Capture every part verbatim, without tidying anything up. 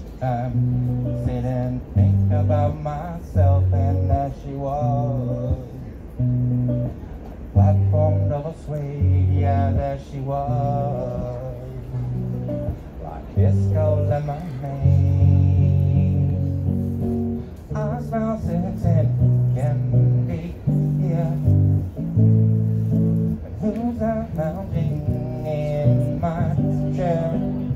I'm sitting, think about myself, and there she was. Platform double sway, yeah, there she was. Like disco lemonade. I smell sex and candy, yeah. And who's that lounging in my chair?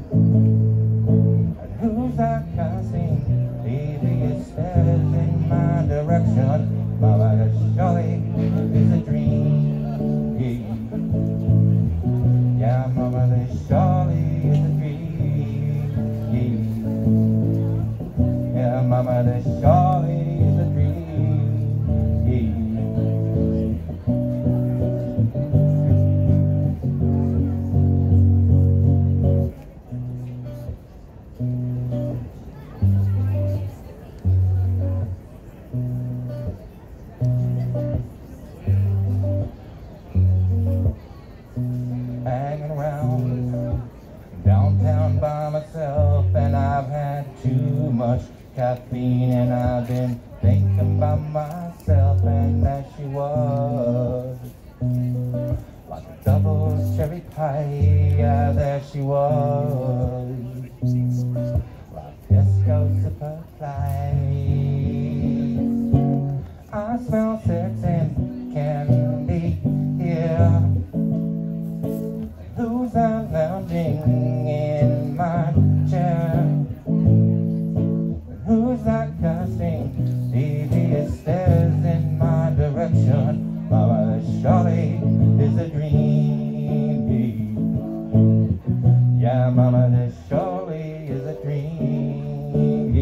And who's that casting devious stares in my direction? Mama, surely is a dream. Yeah, mama, this surely is a dream. Yeah, mama, this surely is a dream. Hanging around downtown by myself, and I've had too much caffeine, and I've been thinking about myself, and there she was, like a double cherry pie, yeah, there she was, like disco superfly. I smell sex and candy, yeah. Who's that lounging in my chair? And who's that casting devious stares in my direction? Mama, this surely is a dream. Yeah, mama, this surely is a dream.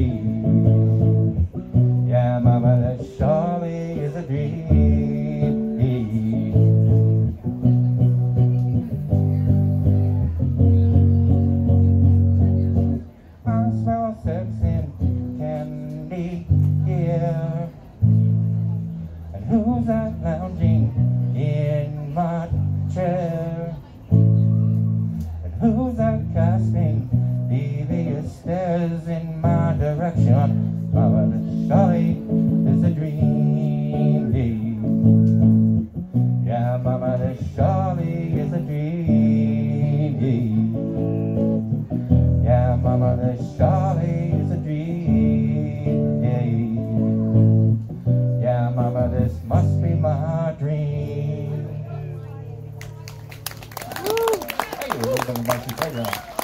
Yeah, mama, this surely is a dream. Sex and candy, yeah. And who's that lounging in my chair? And who's that casting devious stares in my direction? Mama, this surely is a dream. Yeah, mama, this surely is a dream. Yeah, mama, this surely is a dream. Yeah, mama, this must be my dream. Hey, we're going to